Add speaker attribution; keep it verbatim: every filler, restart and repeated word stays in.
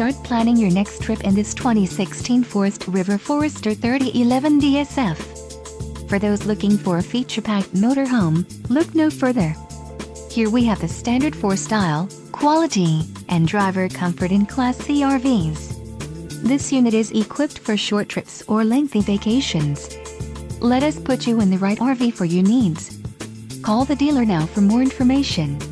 Speaker 1: Start planning your next trip in this twenty sixteen Forest River Forester thirty eleven D S F. For those looking for a feature-packed motorhome, look no further. Here we have the standard for style, quality, and driver comfort in Class C R Vs. This unit is equipped for short trips or lengthy vacations. Let us put you in the right R V for your needs. Call the dealer now for more information.